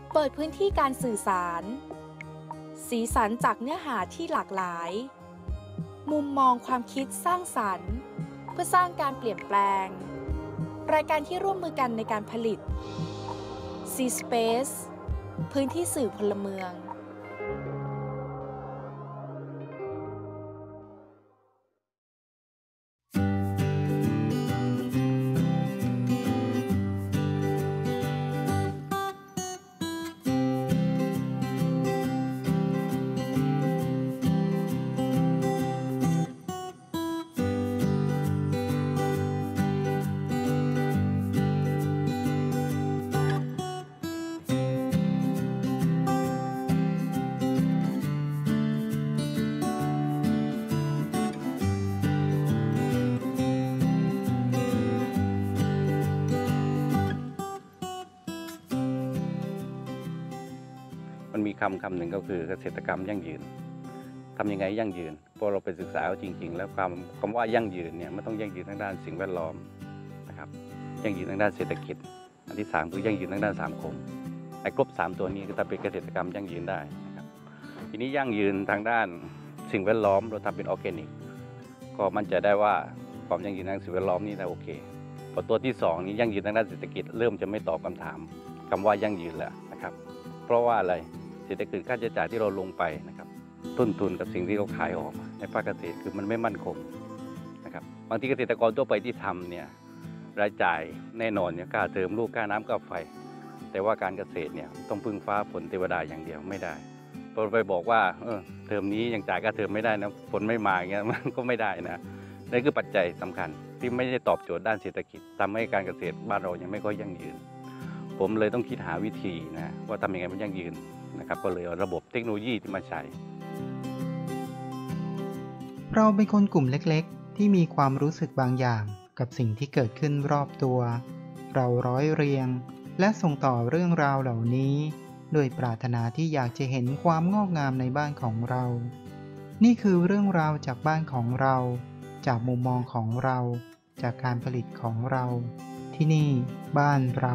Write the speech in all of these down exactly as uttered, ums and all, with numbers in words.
เปิดพื้นที่การสื่อสาร สีสันจากเนื้อหาที่หลากหลาย มุมมองความคิดสร้างสรรค์เพื่อสร้างการเปลี่ยนแปลง รายการที่ร่วมมือกันในการผลิต C-Space พื้นที่สื่อพลเมืองมันมีคำคำหนึ่งก็คือเกษตรกรรมยั่งยืนทำยังไงยั่งยืนพอเราไปศึกษาจริงๆแล้วความคำว่ายั่งยืนเนี่ยมันต้องยั่งยืนทางด้านสิ่งแวดล้อมนะครับยั่งยืนทางด้านเศรษฐกิจอันที่สามคือยั่งยืนทางด้านสังคมไอ้ครบสามตัวนี้ก็จะเป็นเกษตรกรรมยั่งยืนได้นะครับทีนี้ยั่งยืนทางด้านสิ่งแวดล้อมเราทำเป็นออร์แกนิกก็มั่นใจได้ว่าความยั่งยืนทางสิ่งแวดล้อมนี่ได้โอเคพอตัวที่สองนี้ยั่งยืนทางด้านเศรษฐกิจเริ่มจะไม่ตอบคำถามคำว่ายั่งยืนแล้วนะครับเพราะว่าอะไรเศรษฐกิจค่าใช้จ่ายที่เราลงไปนะครับต้นทุนกับสิ่งที่เราขายออกในภาคเกษตรคือมันไม่มั่นคงนะครับบางทีเกษตรกรทั่วไปที่ทำเนี่ยรายจ่ายแน่นอนเนี่ยค่าเทอมลูกค่าน้ำค่าไฟแต่ว่าการเกษตรเนี่ยต้องพึ่งฟ้าฝนเทวดาอย่างเดียวไม่ได้พอไปบอกว่าเออเทอมนี้ยังจ่ายค่าเทอมไม่ได้นะฝนไม่มาอย่างเงี้ยมันก็ไม่ได้นะนี่คือปัจจัยสำคัญที่ไม่ได้ตอบโจทย์ด้านเศรษฐกิจทำให้การเกษตรบ้านเรายังไม่ค่อยยั่งยืนผมเลยต้องคิดหาวิธีนะว่าทำยังไงมันยั่งยืนนะครับก็เลยเอาระบบเทคโนโลยีที่มาใช้เราเป็นคนกลุ่มเล็กๆที่มีความรู้สึกบางอย่างกับสิ่งที่เกิดขึ้นรอบตัวเราร้อยเรียงและส่งต่อเรื่องราวเหล่านี้ด้วยปรารถนาที่อยากจะเห็นความงอกงามในบ้านของเรานี่คือเรื่องราวจากบ้านของเราจากมุมมองของเราจากการผลิตของเราที่นี่บ้านเรา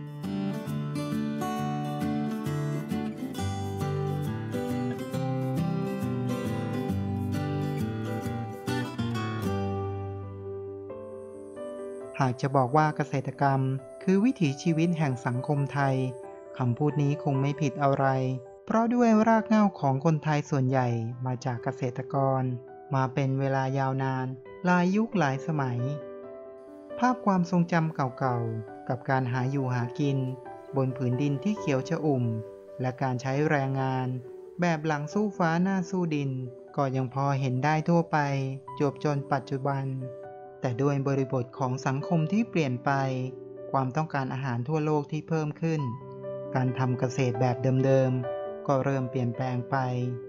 หากจะบอกว่าเกษตรกรรมคือวิถีชีวิตแห่งสังคมไทยคำพูดนี้คงไม่ผิดอะไรเพราะด้วยรากเหง้าของคนไทยส่วนใหญ่มาจากเกษตรกรมาเป็นเวลายาวนานหลายยุคหลายสมัยภาพความทรงจำเก่าๆกับการหาอยู่หากินบนผืนดินที่เขียวชอุ่มและการใช้แรงงานแบบหลังสู้ฟ้าหน้าสู้ดินก็ยังพอเห็นได้ทั่วไปจวบจนปัจจุบันแต่ด้วยบริบทของสังคมที่เปลี่ยนไปความต้องการอาหารทั่วโลกที่เพิ่มขึ้นการทำเกษตรแบบเดิมๆก็เริ่มเปลี่ยนแปลงไป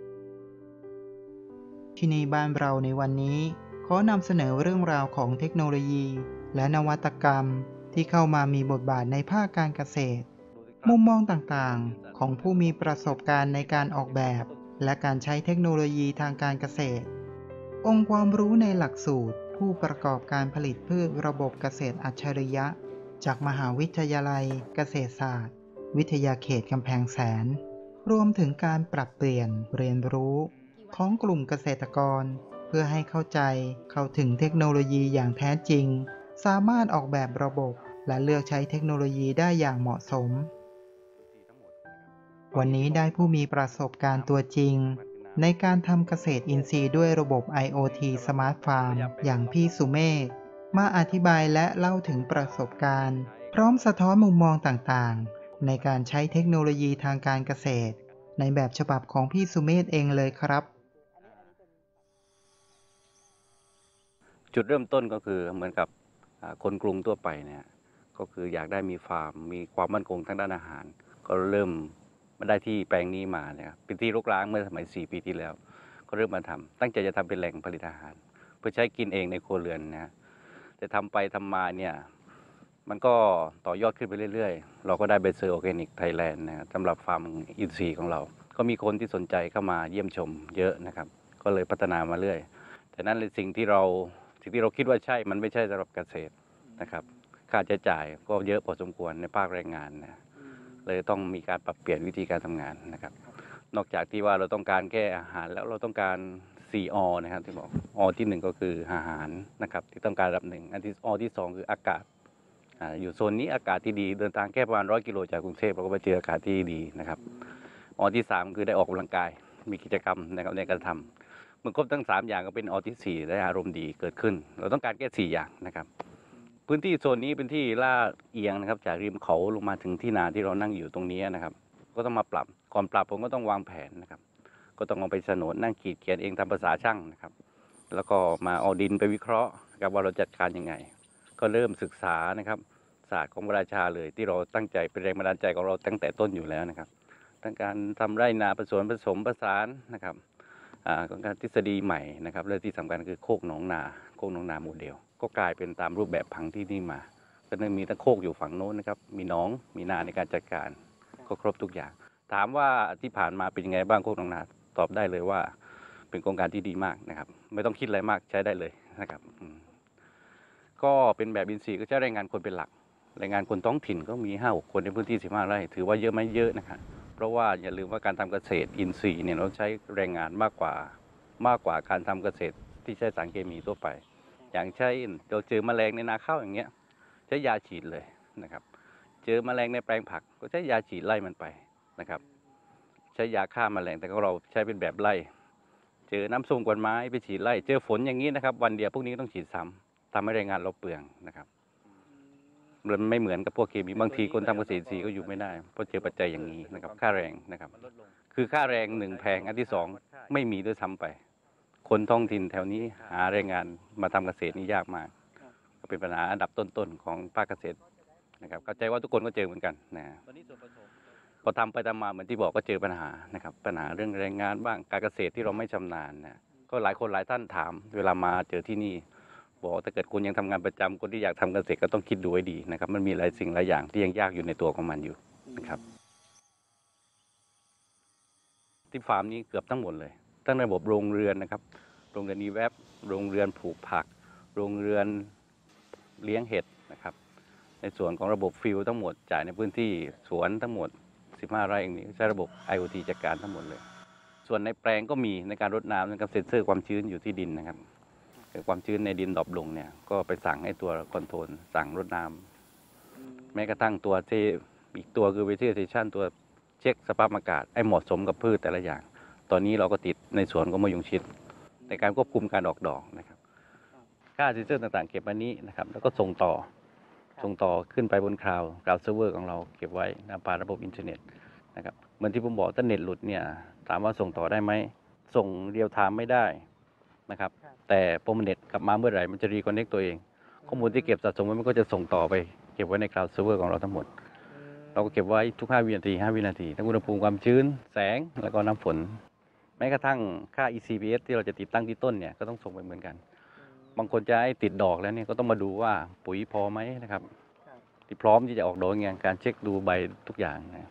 ที่ในบ้านเราในวันนี้ขอนำเสนอเรื่องราวของเทคโนโลยีและนวัตกรรมที่เข้ามามีบทบาทในภาคการเกษตรมุมมองต่างๆของผู้มีประสบการณ์ในการออกแบบและการใช้เทคโนโลยีทางการเกษตรองค์ความรู้ในหลักสูตรผู้ประกอบการผลิตพืชระบบเกษตรอัจฉริยะจากมหาวิทยาลัยเกษตรศาสตร์วิทยาเขตกำแพงแสนรวมถึงการปรับเปลี่ยนเรียนรู้ของกลุ่มเกษตรกรเพื่อให้เข้าใจเข้าถึงเทคโนโลยีอย่างแท้จริงสามารถออกแบบระบบและเลือกใช้เทคโนโลยีได้อย่างเหมาะสมวันนี้ได้ผู้มีประสบการณ์ตัวจริงในการทำเกษตรอินทรีย์ด้วยระบบ ไอ โอ ที Smart Farm อย่างพี่สุเมฆมาอธิบายและเล่าถึงประสบการณ์พร้อมสะท้อนมุมมองต่างๆในการใช้เทคโนโลยีทางการเกษตรในแบบฉบับของพี่สุเมธเองเลยครับจุดเริ่มต้นก็คือเหมือนกับคนกรุงทั่วไปเนี่ยก็คืออยากได้มีฟาร์มมีความมั่นคงทางด้านอาหารก็เริ่มมาได้ที่แปลงนี้มาเนี่ยเป็นที่รกร้างเมื่อสมัยสี่ปีที่แล้วก็เริ่มมาทำตั้งใจจะทำเป็นแหล่งผลิตอาหารเพื่อใช้กินเองในครัวเรือนนะแต่ทำไปทำมาเนี่ยมันก็ต่อยอดขึ้นไปเรื่อยๆเราก็ได้ใบเซอร์ออร์แกนิกไทยแลนด์นะสำหรับฟาร์มอินทรีย์ของเราก็มีคนที่สนใจเข้ามาเยี่ยมชมเยอะนะครับก็เลยพัฒนามาเรื่อยแต่นั่นเป็นสิ่งที่เราสิ่งที่เราคิดว่าใช่มันไม่ใช่สำหรับเกษตรนะครับค่าใช้จ่ายก็เยอะพอสมควรในภาคแรงงานนะเลยต้องมีการปรับเปลี่ยนวิธีการทำงานนะครับนอกจากที่ว่าเราต้องการแก้อาหารแล้วเราต้องการสี่อนะครับที่บอกอที่หนึ่งก็คืออาหารนะครับที่ต้องการระดับหนึ่งอันที่อที่สองคืออากาศอ่าอยู่โซนนี้อากาศที่ดีเดินทางแค่ประมาณร้อยกิโลจากกรุงเทพเราก็ไปเจออากาศที่ดีนะครับอที่สามคือได้ออกกำลังกายมีกิจกรรมนะครับในการทำเมื่อครบทั้งสามอย่างก็เป็นอที่สี่ได้อารมณ์ดีเกิดขึ้นเราต้องการแค่สี่อย่างนะครับพื้นที่โซนนี้เป็นที่ลาดเอียงนะครับจากริมเขาลงมาถึงที่นาที่เรานั่งอยู่ตรงนี้นะครับก็ต้องมาปรับก่อนปรับผมก็ต้องวางแผนนะครับก็ต้องเอาไปโฉนดนั่งขีดเขียนเองทำภาษาช่างนะครับแล้วก็มาเอาดินไปวิเคราะห์กับว่าเราจัดการยังไงก็เริ่มศึกษานะครับศาสตร์ของพระราชาเลยที่เราตั้งใจเป็นแรงบันดาลใจของเราตั้งแต่ต้นอยู่แล้วนะครับทั้งการทำไร่นาผสมผสมผสานนะครับของการทฤษฎีใหม่นะครับและที่สำคัญคือโคกหนองนาโคกหนองนาโมเดลก็กลายเป็นตามรูปแบบพังที่นี่มาก็จะมีทั้งโคกอยู่ฝั่งโน้นนะครับมีหนองมีนาในการจัดการก็ครบทุกอย่างถามว่าที่ผ่านมาเป็นยังไงบ้างโคกหนองนาตอบได้เลยว่าเป็นโครงการที่ดีมากนะครับไม่ต้องคิดอะไรมากใช้ได้เลยนะครับก็เป็นแบบอินทรีย์ก็จะแรงงานคนเป็นหลักแรงงานคนท้องถิ่นก็มีห้าหกคนในพื้นที่สิบห้าไร่ถือว่าเยอะไหมเยอะนะครับเพราะว่าอย่าลืมว่าการทำเกษตรอินทรีย์เนี่ยเราใช้แรงงานมากกว่ามากกว่าการทำเกษตรที่ใช้สารเคมีทั่วไปอย่างเช่นเราเจอแมลงในนาข้าวอย่างเงี้ยใช้ยาฉีดเลยนะครับเจอแมลงในแปลงผักก็ใช้ยาฉีดไล่มันไปนะครับใช้ยาฆ่าแมลงแต่ของเราใช้เป็นแบบไล่เจอน้ำส้มกวนไม้ไปฉีดไล่เจอฝนอย่างนี้นะครับวันเดียวพวกนี้ต้องฉีดซ้ำทำให้แรงงานเราเปลืองนะครับมันไม่เหมือนกับพวกเคมีบางทีคนทำเกษตรอินทรีย์ก็อยู่ไม่ได้เพราะเจอปัจจัยอย่างนี้นะครับค่าแรงนะครับคือค่าแรงหนึ่งแพงอันที่สองไม่มีด้วยซ้ำไปคนท้องถิ่นแถวนี้หาแรงงานมาทำเกษตรนี่ยากมากก็เป็นปัญหาอันดับต้นๆของภาคเกษตรนะครับเข้าใจว่าทุกคนก็เจอเหมือนกันนะพอทำไปทำมาเหมือนที่บอกก็เจอปัญหานะครับปัญหาเรื่องแรงงานบ้างการเกษตรที่เราไม่ชำนาญนะก็หลายคนหลายท่านถามเวลามาเจอที่นี่บอกถ้าเกิดคุณยังทำงานประจำคนที่อยากทำเกษตรก็ต้องคิดดูให้ดีนะครับมันมีหลายสิ่งหลายอย่างที่ยังยากอยู่ในตัวของมันอยู่นะครับที่ฟาร์มนี้เกือบทั้งหมดเลยตั้งระบบโรงเรือนนะครับโรงเรือนอีแวบโรงเรือนปลูกผักโรงเรือนเลี้ยงเห็ดนะครับในส่วนของระบบฟิลทั้งหมดจ่ายในพื้นที่สวนทั้งหมดสิบห้าไร่เองนี้ใช้ระบบ ไอ โอ ที จัดการทั้งหมดเลยส่วนในแปลงก็มีในการรดน้ำนะครับเซ็นเซอร์ความชื้นอยู่ที่ดินนะครับความชื้นในดินดรอปลงเนี่ยก็ไปสั่งให้ตัวคอนโทรลสั่งรดน้ำแม้กระทั่งตัวที่อีกตัวคือเวทีเซชันตัวเช็คสภาพอากาศให้เหมาะสมกับพืชแต่ละอย่างตอนนี้เราก็ติดในสวนของมะยงชิดในการควบคุมการออกดอกนะครับค่าเซ็นเซอร์ต่างๆเก็บอันนี้นะครับแล้วก็ส่งต่อส่งต่อขึ้นไปบนคลาวด์คลาวด์เซิร์ฟเวอร์ของเราเก็บไว้ผ่านระบบอินเทอร์เน็ตนะครับเหมือนที่ผมบอกถ้าเน็ตหลุดเนี่ยถามว่าส่งต่อได้ไหมส่งเรียลไทม์ไม่ได้นะครับแต่พอมันเน็ตกลับมาเมื่อไหร่มันจะรีคอนเนคตัวเองข้อมูลที่เก็บสะสมไว้มันก็จะส่งต่อไปเก็บไว้ในคลาวด์เซิร์ฟเวอร์ของเราทั้งหมดเราก็เก็บไว้ทุกห้าวินาทีห้าวินาทีทั้งอุณหภูมิความชื้นแสงแล้วก็น้ำฝนแม้กระทั่งค่า อี ซี พี เอส ที่เราจะติดตั้งที่ต้นเนี่ยก็ต้องส่งไปเหมือนกันบางคนจะให้ติดดอกแล้วเนี่ยก็ต้องมาดูว่าปุ๋ยพอไหมนะครับที่พร้อมที่จะออกดอกไงการเช็คดูใบทุกอย่างนะ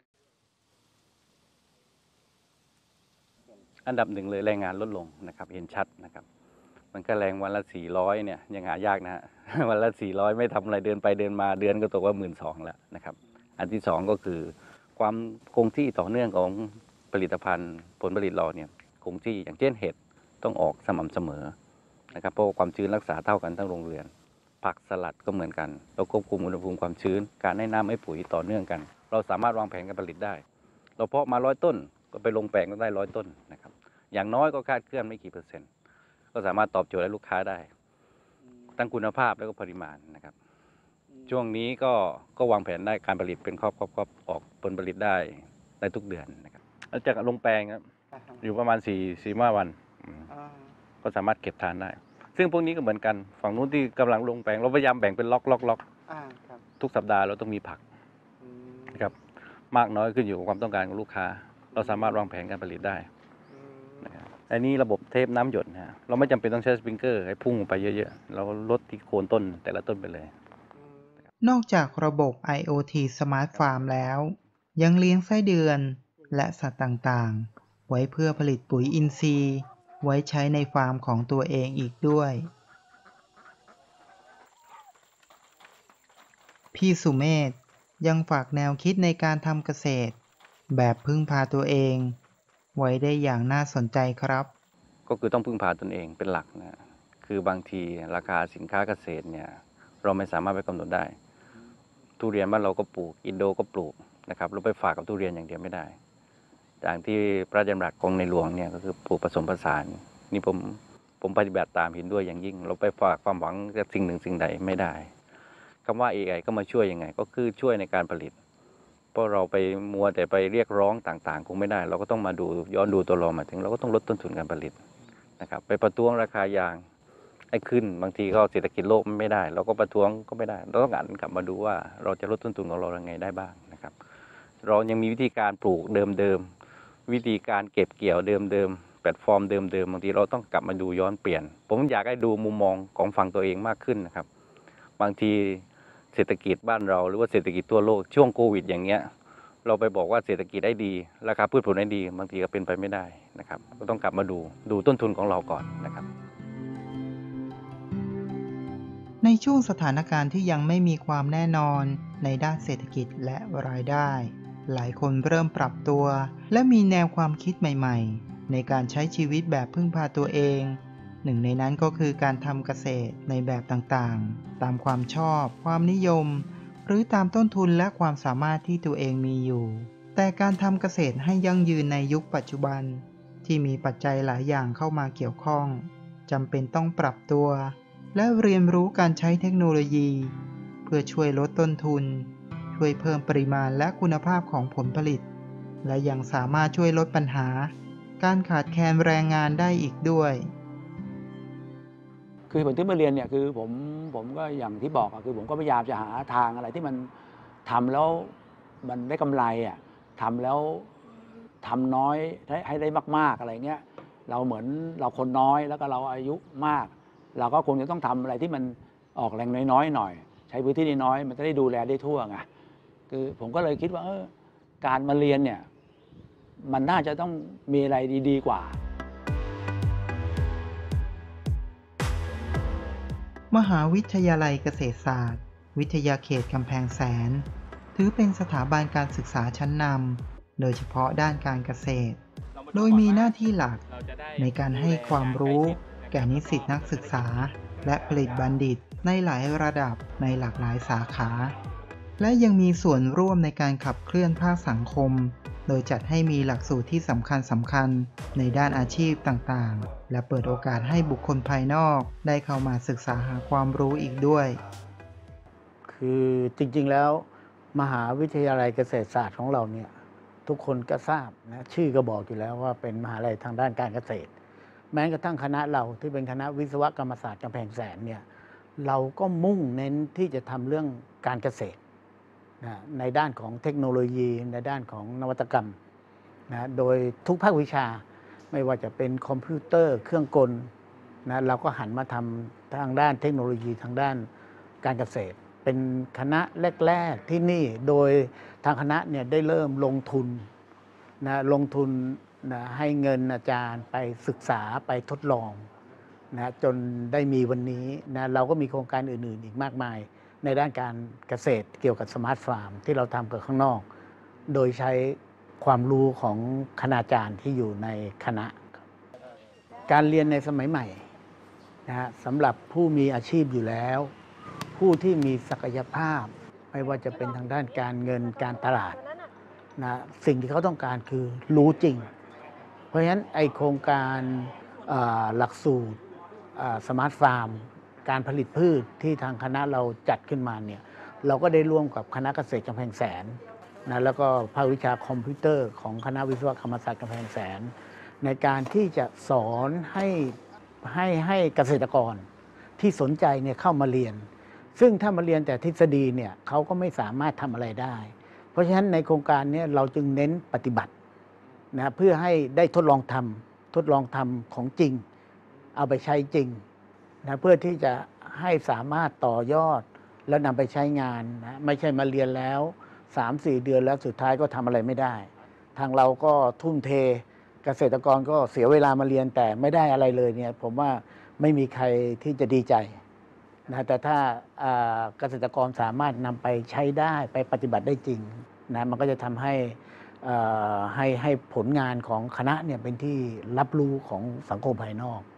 อันดับหนึ่งเลยแรงงานลดลงนะครับเห็นชัดนะครับมันก็แรงวันละสี่ร้อยเนี่ยยังหายากนะฮะ วันละสี่ร้อยไม่ทำอะไรเดินไปเดินมาเดือนก็ตกว่าหมื่นสองแล้วนะครับอันที่สองก็คือความคงที่ต่อเนื่องของผลิตภัณฑ์ผลผลิตเราเนี่ยคงที่อย่างเช่นเห็ดต้องออกสม่ำเสมอนะครับเพราะความชื้นรักษาเท่ากันทั้งโรงเรือนผักสลัดก็เหมือนกันเราควบคุมอุณหภูมิความชื้นการให้น้ำให้ปุ๋ยต่อเนื่องกันเราสามารถวางแผนการผลิตได้เราเพาะมาร้อยต้นก็ไปลงแปลงก็ได้ร้อยต้นนะครับอย่างน้อยก็คาดเคลื่อนไม่กี่เปอร์เซ็นต์ก็สามารถตอบโจทย์ให้ลูกค้าได้ทั้งคุณภาพแล้วก็ปริมาณนะครับช่วงนี้ก็ก็วางแผนได้การผลิตเป็นครอบครอบครอบออกผลผลิตได้ได้ทุกเดือนนะครับแล้วจากลงแปลงครับอยู่ประมาณสี่สี่ห้าวันก็สามารถเก็บทานได้ซึ่งพวกนี้ก็เหมือนกันฝั่งนู้นที่กำลังลงแปลงเราพยายามแบ่งเป็นล็อกล็อกล็อกทุกสัปดาห์เราต้องมีผักนะครับมากน้อยขึ้นอยู่กับความต้องการของลูกค้าเราสามารถวางแผนการผลิตได้นะครับอันนี้ระบบเทปน้ำหยดนะเราไม่จำเป็นต้องใช้สปริงเกอร์ให้พุ่งไปเยอะๆเราลดที่โคนต้นแต่ละต้นไปเลยนอกจากระบบ ไอ โอ ที Smart Farm แล้วยังเลี้ยงไส้เดือนและสัตว์ต่างๆไว้เพื่อผลิตปุ๋ยอินทรีย์ไว้ใช้ในฟาร์มของตัวเองอีกด้วยพี่สุเมธยังฝากแนวคิดในการทำเกษตรแบบพึ่งพาตัวเองไว้ได้อย่างน่าสนใจครับก็คือต้องพึ่งพาตนเองเป็นหลักนะคือบางทีราคาสินค้าเกษตรเนี่ยเราไม่สามารถไปกำหนดได้ทุเรียนบ้านเราก็ปลูกอินโดก็ปลูกนะครับเราไปฝากกับทุเรียนอย่างเดียวไม่ได้อย่างที่พระราชดำรัสของในหลวงเนี่ยก็คือปลูกผสมผสานนี่ผมผมปฏิบัติตามเห็นด้วยอย่างยิ่งเราไปฝากความหวังกับสิ่งหนึ่งสิ่งใดไม่ได้คำว่า เอ ไอ ก็มาช่วยยังไงก็คือช่วยในการผลิตเพราะเราไปมัวแต่ไปเรียกร้องต่างๆคงไม่ได้เราก็ต้องมาดูย้อนดูตัวเรามาถึงเราก็ต้องลดต้นทุนการผลิตนะครับไปประท้วงราคายางให้ขึ้นบางทีก็เศรษฐกิจโลกไม่ได้เราก็ประท้วงก็ไม่ได้เราต้องหันกลับมาดูว่าเราจะลดต้นทุนของเรายังไงได้บ้างนะครับเรายังมีวิธีการปลูกเดิมๆวิธีการเก็บเกี่ยวเดิมๆแพลตฟอร์มเดิมๆบางทีเราต้องกลับมาดูย้อนเปลี่ยนผมอยากให้ดูมุมมองของฝั่งตัวเองมากขึ้นนะครับบางทีเศรษฐกิจบ้านเราหรือว่าเศรษฐกิจทั่วโลกช่วงโควิดอย่างเงี้ยเราไปบอกว่าเศรษฐกิจได้ดีราคาพืชผลได้ดีบางทีก็เป็นไปไม่ได้นะครับก็ต้องกลับมาดูดูต้นทุนของเราก่อนนะครับในช่วงสถานการณ์ที่ยังไม่มีความแน่นอนในด้านเศรษฐกิจและรายได้หลายคนเริ่มปรับตัวและมีแนวความคิดใหม่ๆในการใช้ชีวิตแบบพึ่งพาตัวเองหนึ่งในนั้นก็คือการทำเกษตรในแบบต่างๆตามความชอบความนิยมหรือตามต้นทุนและความสามารถที่ตัวเองมีอยู่แต่การทำเกษตรให้ยั่งยืนในยุคปัจจุบันที่มีปัจจัยหลายอย่างเข้ามาเกี่ยวข้องจำเป็นต้องปรับตัวและเรียนรู้การใช้เทคโนโลยีเพื่อช่วยลดต้นทุนช่วยเพิ่มปริมาณและคุณภาพของผลผลิตและยังสามารถช่วยลดปัญหาการขาดแคลนแรงงานได้อีกด้วยคือผมที่มาเรียนเนี่ยคือผมผมก็อย่างที่บอกอะคือผมก็พยายามจะหาทางอะไรที่มันทำแล้วมันได้กำไรอ่ะทำแล้วทำน้อยให้ให้ได้มากๆอะไรเงี้ยเราเหมือนเราคนน้อยแล้วก็เราอายุมากเราก็คงจะต้องทำอะไรที่มันออกแรงน้อยๆหน่อยใช้พื้นที่น้อยๆมันจะได้ดูแลได้ทั่วไงคือผมก็เลยคิดว่าเออการมาเรียนเนี่ยมันน่าจะต้องมีอะไรดีๆกว่ามหาวิทยาลัยเกษตรศาสตร์วิทยาเขตกำแพงแสนถือเป็นสถาบันการศึกษาชั้นนำโดยเฉพาะด้านการเกษตรโดยมีหน้าที่หลักในการให้ความรู้แก่นิสิตนักศึกษาและผลิตบัณฑิตในหลายระดับในหลากหลายสาขาและยังมีส่วนร่วมในการขับเคลื่อนภาคสังคมโดยจัดให้มีหลักสูตรที่สำคัญสำคัญในด้านอาชีพต่างๆและเปิดโอกาสให้บุคคลภายนอกได้เข้ามาศึกษาหาความรู้อีกด้วยคือจริงๆแล้วมหาวิทยาลัยเกษตรศาสตร์ของเราเนี่ยทุกคนก็ทราบนะชื่อก็บอกอยู่แล้วว่าเป็นมหาลัยทางด้านการเกษตรแม้กระทั่งคณะเราที่เป็นคณะวิศวกรรมศาสตร์กำแพงแสนเนี่ยเราก็มุ่งเน้นที่จะทำเรื่องการเกษตรนะในด้านของเทคโนโลยีในด้านของนวัตกรรมนะโดยทุกภาควิชาไม่ว่าจะเป็นคอมพิวเตอร์เครื่องกลนะเราก็หันมาทำทางด้านเทคโนโลยีทางด้านการเกษตรเป็นคณะแรกๆที่นี่โดยทางคณะเนี่ยได้เริ่มลงทุนนะลงทุนนะให้เงินอาจารย์ไปศึกษาไปทดลองนะจนได้มีวันนี้นะเราก็มีโครงการอื่นๆอีกมากมายในด้านการเกษตรเกี่ยวกับสมาร์ทฟาร์มที่เราทำกับข้างนอกโดยใช้ความรู้ของคณาจารย์ที่อยู่ในคณะการเรียนในสมัยใหม่นะฮะสำหรับผู้มีอาชีพอยู่แล้วผู้ที่มีศักยภาพไม่ว่าจะเป็นทางด้านการเงินการตลาดนะสิ่งที่เขาต้องการคือรู้จริงเพราะฉะนั้นไอโครงการหลักสูตรสมาร์ทฟาร์มการผลิตพืชที่ทางคณะเราจัดขึ้นมาเนี่ยเราก็ได้ร่วมกับคณะเกษตรกำแพงแสนนะแล้วก็ภาควิชาคอมพิวเตอร์ของคณะวิศวกรรมศาสตร์กำแพงแสนในการที่จะสอนให้ให้ให้เกษตรกรที่สนใจเนี่ยเข้ามาเรียนซึ่งถ้ามาเรียนแต่ทฤษฎีเนี่ยเขาก็ไม่สามารถทำอะไรได้เพราะฉะนั้นในโครงการนี้เราจึงเน้นปฏิบัตินะเพื่อให้ได้ทดลองทำทดลองทำของจริงเอาไปใช้จริงนะเพื่อที่จะให้สามารถต่อยอดแล้วนำไปใช้งานนะไม่ใช่มาเรียนแล้ว สามสี่ เดือนแล้วสุดท้ายก็ทำอะไรไม่ได้ทางเราก็ทุ่มเทเกษตรกรก็เสียเวลามาเรียนแต่ไม่ได้อะไรเลยเนี่ยผมว่าไม่มีใครที่จะดีใจนะแต่ถ้าเกษตรกรสามารถนำไปใช้ได้ไปปฏิบัติได้จริงนะมันก็จะทำให้ให้ให้ผลงานของคณะเนี่ยเป็นที่รับรู้ของสังคมภายนอก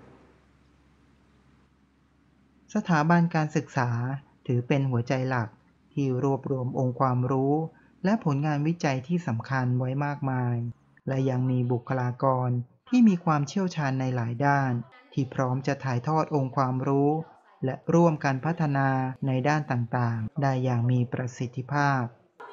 สถาบันการศึกษาถือเป็นหัวใจหลักที่รวบรวมองค์ความรู้และผลงานวิจัยที่สำคัญไว้มากมายและยังมีบุคลากรที่มีความเชี่ยวชาญในหลายด้านที่พร้อมจะถ่ายทอดองค์ความรู้และร่วมกันพัฒนาในด้านต่างๆได้อย่างมีประสิทธิภาพ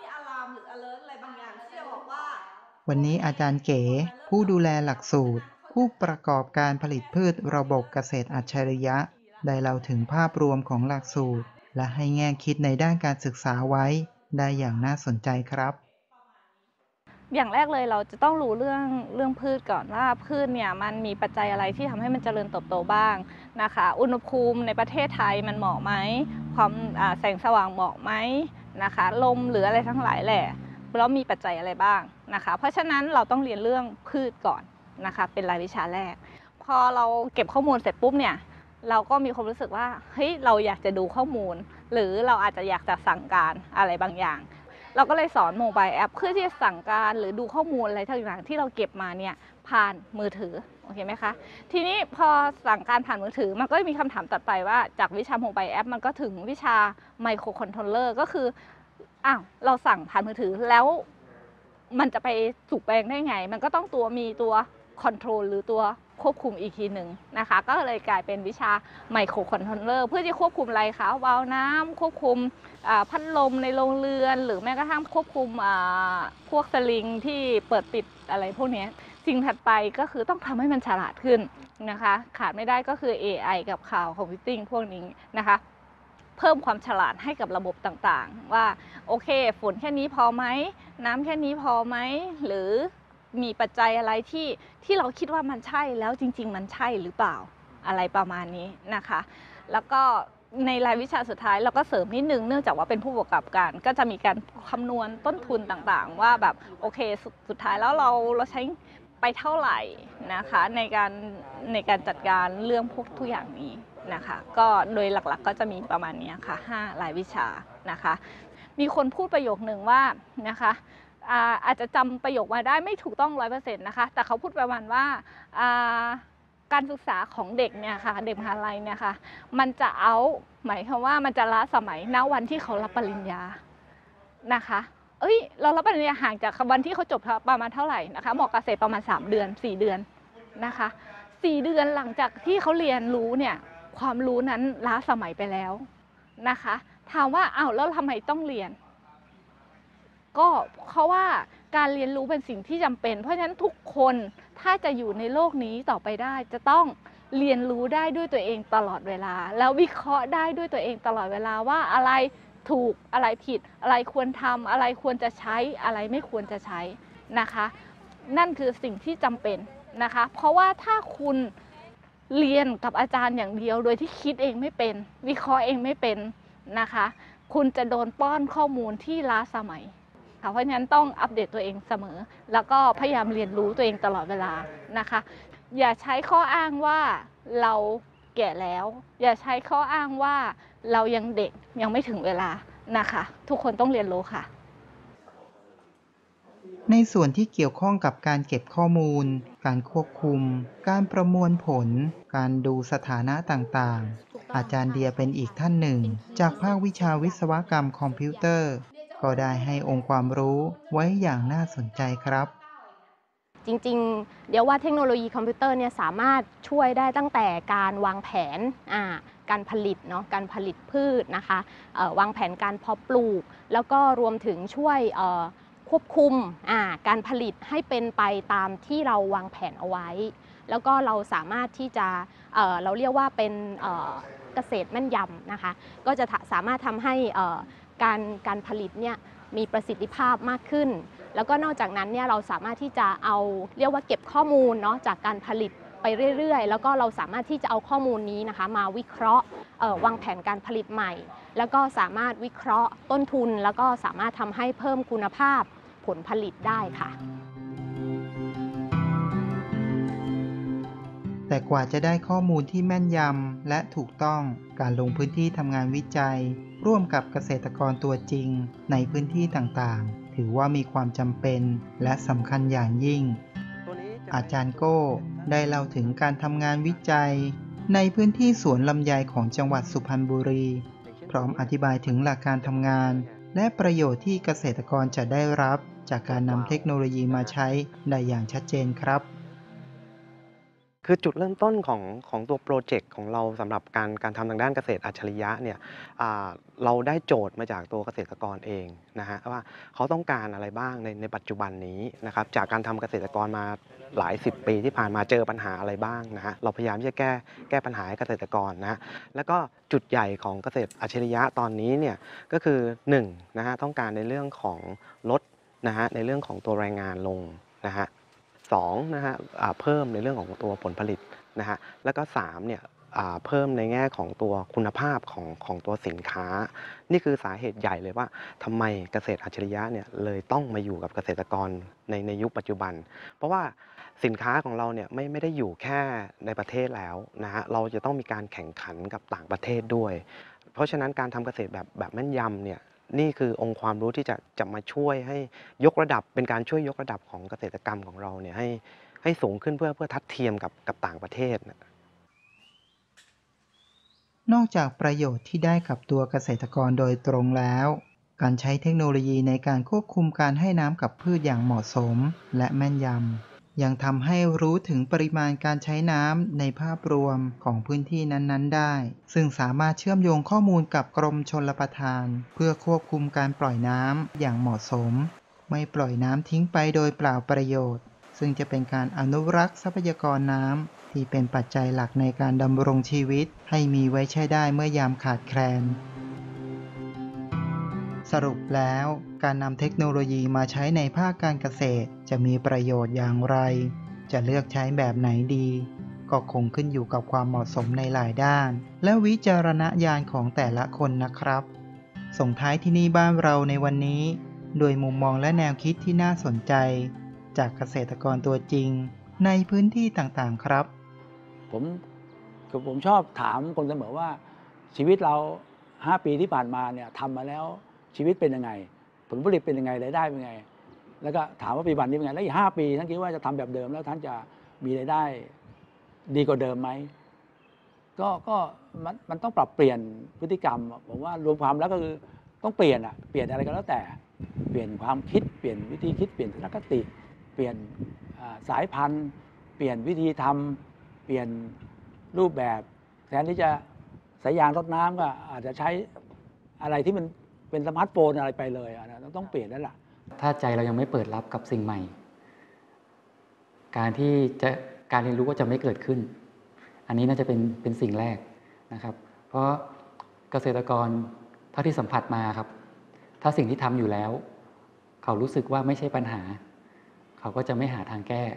วันนี้อาจารย์เก๋ผู้ดูแลหลักสูตรผู้ประกอบการผลิตพืชระบบเกษตรอัจฉริยะได้เล่าถึงภาพรวมของหลักสูตรและให้แง่คิดในด้านการศึกษาไว้ได้อย่างน่าสนใจครับอย่างแรกเลยเราจะต้องรู้เรื่องเรื่องพืชก่อนว่าพืชเนี่ยมันมีปัจจัยอะไรที่ทำให้มันเจริญเติบโตบ้างนะคะอุณหภูมิในประเทศไทยมันเหมาะไหมความแสงสว่างเหมาะไหมนะคะลมหรืออะไรทั้งหลายแหละแล้วมีปัจจัยอะไรบ้างนะคะเพราะฉะนั้นเราต้องเรียนเรื่องพืชก่อนนะคะเป็นรายวิชาแรกพอเราเก็บข้อมูลเสร็จปุ๊บเนี่ยเราก็มีความรู้สึกว่าเฮ้ยเราอยากจะดูข้อมูลหรือเราอาจจะอยากจะสั่งการอะไรบางอย่างเราก็เลยสอนโมบายแอปเพื่อที่จะสั่งการหรือดูข้อมูลอะไรต่างๆที่เราเก็บมาเนี่ยผ่านมือถือโอเคไหมคะทีนี้พอสั่งการผ่านมือถือมันก็มีคำถามตัดไปว่าจากวิชาโมบายแอปมันก็ถึงวิชาไมโครคอนโทรลเลอร์ก็คืออ้าวเราสั่งผ่านมือถือแล้วมันจะไปถูกแปลงได้ไงมันก็ต้องตัวมีตัวคอนโทรลหรือตัวควบคุมอีกทีหนึ่งนะคะก็เลยกลายเป็นวิชาไมโครคอนโทรลเลอร์เพื่อที่ควบคุมอะไรคะวาล์วน้ำควบคุมพัดลมในโรงเรือนหรือแม้กระทั่งควบคุมพวกสลิงที่เปิดปิดอะไรพวกนี้สิ่งถัดไปก็คือต้องทำให้มันฉลาดขึ้นนะคะขาดไม่ได้ก็คือ เอ ไอ กับข่าวคอมพิวติ้งพวกนี้นะคะเพิ่มความฉลาดให้กับระบบต่างๆว่าโอเคฝนแค่นี้พอไหมน้ำแค่นี้พอไหมหรือมีปัจจัยอะไรที่ที่เราคิดว่ามันใช่แล้วจริงๆมันใช่หรือเปล่าอะไรประมาณนี้นะคะแล้วก็ในรายวิชาสุดท้ายเราก็เสริมนิดนึงเนื่องจากว่าเป็นผู้ประกอบการก็จะมีการคำนวณต้นทุนต่างๆว่าแบบโอเคสสุดท้ายแล้วเราเราใช้ไปเท่าไหร่นะคะในการในการจัดการเรื่องพวกทุกอย่างนี้นะคะก็โดยหลักๆก็จะมีประมาณนี้ค่ะห้ารายวิชานะคะมีคนพูดประโยคนึงว่านะคะอาจจะจำประโยคมาได้ไม่ถูกต้อง ร้อยเปอร์เซ็นต์ นะคะแต่เขาพูดประมาณว่าการศึกษาของเด็กเนี่ยค่ะเด็กมหาลัยเนี่ยค่ะมันจะเอาหมายความว่ามันจะล้าสมัยณวันที่เขารับปริญญานะคะเอ้ยเรารับปริญญาห่างจากวันที่เขาจบประมาณเท่าไหร่นะคะเหมาะเกษตรประมาณสามเดือนสี่เดือนนะคะสี่เดือนหลังจากที่เขาเรียนรู้เนี่ยความรู้นั้นล้าสมัยไปแล้วนะคะถามว่าอ้าวแล้วทำไมต้องเรียนก็เพราะว่าการเรียนรู้เป็นสิ่งที่จำเป็นเพราะฉะนั้นทุกคนถ้าจะอยู่ในโลกนี้ต่อไปได้จะต้องเรียนรู้ได้ด้วยตัวเองตลอดเวลาแล้ววิเคราะห์ได้ด้วยตัวเองตลอดเวลาว่าอะไรถูกอะไรผิดอะไรควรทำอะไรควรจะใช้อะไรไม่ควรจะใช้นะคะนั่นคือสิ่งที่จำเป็นนะคะเพราะว่าถ้าคุณเรียนกับอาจารย์อย่างเดียวโดยที่คิดเองไม่เป็นวิเคราะห์เองไม่เป็นนะคะคุณจะโดนป้อนข้อมูลที่ล้าสมัยเพราะฉะนั้นต้องอัปเดตตัวเองเสมอแล้วก็พยายามเรียนรู้ตัวเองตลอดเวลานะคะอย่าใช้ข้ออ้างว่าเราแก่แล้วอย่าใช้ข้ออ้างว่าเรายังเด็กยังไม่ถึงเวลานะคะทุกคนต้องเรียนรู้ค่ะในส่วนที่เกี่ยวข้องกับการเก็บข้อมูลการควบคุมการประมวลผลการดูสถานะต่างๆอาจารย์เดียเป็นอีกท่านหนึ่งจากภาควิชาวิศวกรรมคอมพิวเตอร์ก็ได้ให้องค์ความรู้ไว้อย่างน่าสนใจครับจริงๆเดี๋ยวว่าเทคโนโลยีคอมพิวเตอร์เนี่ยสามารถช่วยได้ตั้งแต่การวางแผนการผลิตเนาะการผลิตพืชนะคะวางแผนการเพาะปลูกแล้วก็รวมถึงช่วยควบคุมการผลิตให้เป็นไปตามที่เราวางแผนเอาไว้แล้วก็เราสามารถที่จะเราเรียกว่าเป็นเกษตรแม่นยำนะคะก็จะสามารถทำให้การการผลิตเนี่ยมีประสิทธิภาพมากขึ้นแล้วก็นอกจากนั้นเนี่ยเราสามารถที่จะเอาเรียกว่าเก็บข้อมูลเนาะจากการผลิตไปเรื่อยๆแล้วก็เราสามารถที่จะเอาข้อมูลนี้นะคะมาวิเคราะห์วางแผนการผลิตใหม่แล้วก็สามารถวิเคราะห์ต้นทุนแล้วก็สามารถทำให้เพิ่มคุณภาพผลผลิตได้ค่ะแต่กว่าจะได้ข้อมูลที่แม่นยำและถูกต้องการลงพื้นที่ทำงานวิจัยร่วมกับเกษตรกรตัวจริงในพื้นที่ต่างๆถือว่ามีความจำเป็นและสำคัญอย่างยิ่งอาจารย์โก้ได้เล่าถึงการทำงานวิจัยในพื้นที่สวนลำไยของจังหวัดสุพรรณบุรีพร้อมอธิบายถึงหลักการทำงานและประโยชน์ที่เกษตรกรจะได้รับจากการนำเทคโนโลยีมาใช้ได้อย่างชัดเจนครับคือจุดเริ่มต้นของของตัวโปรเจกต์ของเราสำหรับการการทำทางด้านเกษตรอัจฉริยะเนี่ยเราได้โจทย์มาจากตัวเกษตรกรเองนะฮะว่าเขาต้องการอะไรบ้างในในปัจจุบันนี้นะครับจากการทำเกษตรกรมาหลายสิบปีที่ผ่านมาเจอปัญหาอะไรบ้างนะฮะเราพยายามที่จะแก้แก้ปัญหาให้เกษตรกรนะแล้วก็จุดใหญ่ของเกษตรอัจฉริยะตอนนี้เนี่ยก็คือหนึ่งนะฮะต้องการในเรื่องของลดนะฮะในเรื่องของตัวแรงงานลงนะฮะสองนะฮะเพิ่มในเรื่องของตัวผลผลิตนะฮะแล้วก็สามเนี่ยเพิ่มในแง่ของตัวคุณภาพของของตัวสินค้านี่คือสาเหตุใหญ่เลยว่าทำไมเกษตรอัจฉริยะเนี่ยเลยต้องมาอยู่กับเกษตรกรในในยุคปัจจุบันเพราะว่าสินค้าของเราเนี่ยไม่ไม่ได้อยู่แค่ในประเทศแล้วนะฮะเราจะต้องมีการแข่งขันกับต่างประเทศด้วยเพราะฉะนั้นการทำเกษตรแบบแบบแม่นยำเนี่ยนี่คือองค์ความรู้ที่จะจะมาช่วยให้ยกระดับเป็นการช่วยยกระดับของเกษตรกรรมของเราเนี่ยให้ให้สูงขึ้นเพื่อเพื่อทัดเทียมกับกับต่างประเทศนอกจากประโยชน์ที่ได้กับตัวเกษตรกรโดยตรงแล้วการใช้เทคโนโลยีในการควบคุมการให้น้ำกับพืชอย่างเหมาะสมและแม่นยำยังทำให้รู้ถึงปริมาณการใช้น้ำในภาพรวมของพื้นที่นั้นๆได้ซึ่งสามารถเชื่อมโยงข้อมูลกับกรมชลประทานเพื่อควบคุมการปล่อยน้ำอย่างเหมาะสมไม่ปล่อยน้ำทิ้งไปโดยเปล่าประโยชน์ซึ่งจะเป็นการอนุรักษ์ทรัพยากรน้ำที่เป็นปัจจัยหลักในการดำรงชีวิตให้มีไว้ใช้ได้เมื่อยามขาดแคลนสรุปแล้วการนำเทคโนโลยีมาใช้ในภาคการเกษตรจะมีประโยชน์อย่างไรจะเลือกใช้แบบไหนดีก็คงขึ้นอยู่กับความเหมาะสมในหลายด้านและวิจารณญาณของแต่ละคนนะครับส่งท้ายที่นี่บ้านเราในวันนี้โดยมุมมองและแนวคิดที่น่าสนใจจากเกษตรกรตัวจริงในพื้นที่ต่างๆครับผมคือผมชอบถามคนเสมอว่าชีวิตเราห้าปีที่ผ่านมาเนี่ยทำมาแล้วชีวิตเป็นยังไงผลผลิตเป็นยังไงรายได้เป็นยังไงแล้วก็ถามว่าปีบันนี้เป็นไงแล้วอีกห้าปีท่านคิดว่าจะทำแบบเดิมแล้วท่านจะมีรายได้ดีกว่าเดิมไหมก็ก็มันมันต้องปรับเปลี่ยนพฤติกรรมผมว่ารวมความแล้วก็คือต้องเปลี่ยนอ่ะเปลี่ยนอะไรก็แล้วแต่เปลี่ยนความคิดเปลี่ยนวิธีคิดเปลี่ยนทัศนคติเปลี่ยนสายพันธุ์เปลี่ยนวิธีทำเปลี่ยนรูปแบบแทนที่จะสายยางรดน้ำก็อาจจะใช้อะไรที่มันเป็นสมาร์ทโฟนอะไรไปเลยอ่ะนะต้องเปลี่ยนนั่นแหละถ้าใจเรายังไม่เปิดรับกับสิ่งใหม่การที่จะการเรียนรู้ก็จะไม่เกิดขึ้นอันนี้น่าจะเป็นเป็นสิ่งแรกนะครับเพราะเกษตรกรเท่าที่สัมผัสมาครับถ้าสิ่งที่ทำอยู่แล้วเขารู้สึกว่าไม่ใช่ปัญหาเขาก็จะไม่หาทางแก้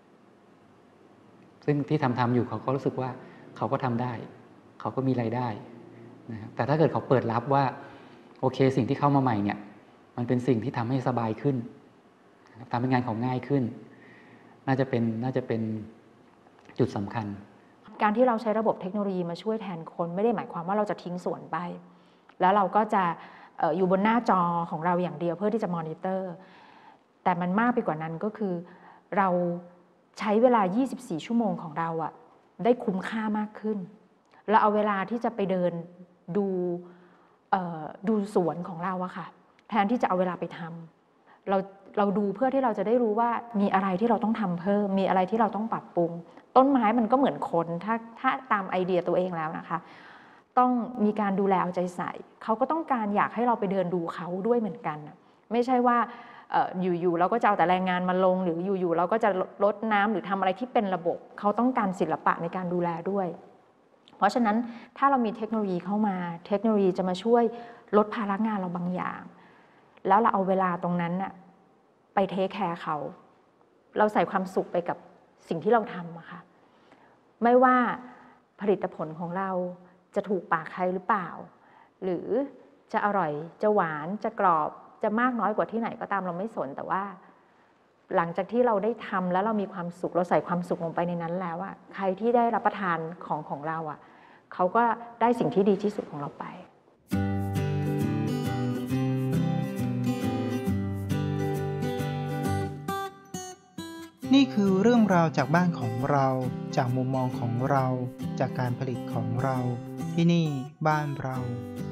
ซึ่งที่ทำทำอยู่เขาก็รู้สึกว่าเขาก็ทำได้เขาก็มีรายได้นะครับแต่ถ้าเกิดเขาเปิดรับว่าโอเคสิ่งที่เข้ามาใหม่เนี่ยมันเป็นสิ่งที่ทำให้สบายขึ้นทำให้งานเขาง่ายขึ้นน่าจะเป็นน่าจะเป็นจุดสำคัญการที่เราใช้ระบบเทคโนโลยีมาช่วยแทนคนไม่ได้หมายความว่าเราจะทิ้งส่วนไปแล้วเราก็จะอยู่บนหน้าจอของเราอย่างเดียวเพื่อที่จะมอนิเตอร์แต่มันมากไปกว่านั้นก็คือเราใช้เวลายี่สิบสี่ชั่วโมงของเราอะได้คุ้มค่ามากขึ้นเราเอาเวลาที่จะไปเดินดูดูสวนของเราอะค่ะแทนที่จะเอาเวลาไปทำเราเราดูเพื่อที่เราจะได้รู้ว่ามีอะไรที่เราต้องทำเพิ่มมีอะไรที่เราต้องปรับปรุงต้นไม้มันก็เหมือนคนถ้าถ้าตามไอเดียตัวเองแล้วนะคะต้องมีการดูแลเอาใจใส่เขาก็ต้องการอยากให้เราไปเดินดูเขาด้วยเหมือนกันไม่ใช่ว่าอยู่ๆเราก็จะเอาแต่แรงงานมาลงหรืออยู่ๆเราก็จะลดน้ำหรือทำอะไรที่เป็นระบบเขาต้องการศิลปะในการดูแลด้วยเพราะฉะนั้นถ้าเรามีเทคโนโลยีเข้ามาเทคโนโลยีจะมาช่วยลดภาระงานเราบางอย่างแล้วเราเอาเวลาตรงนั้นน่ะไปเทคแคร์เขาเราใส่ความสุขไปกับสิ่งที่เราทำอะค่ะไม่ว่าผลิตผลของเราจะถูกปากใครหรือเปล่าหรือจะอร่อยจะหวานจะกรอบจะมากน้อยกว่าที่ไหนก็ตามเราไม่สนแต่ว่าหลังจากที่เราได้ทำแล้วเรามีความสุขเราใส่ความสุขลงไปในนั้นแล้วอะใครที่ได้รับประทานของของเราอะเขาก็ได้สิ่งที่ดีที่สุดของเราไปนี่คือเรื่องราวจากบ้านของเราจากมุมมองของเราจากการผลิตของเราที่นี่บ้านเรา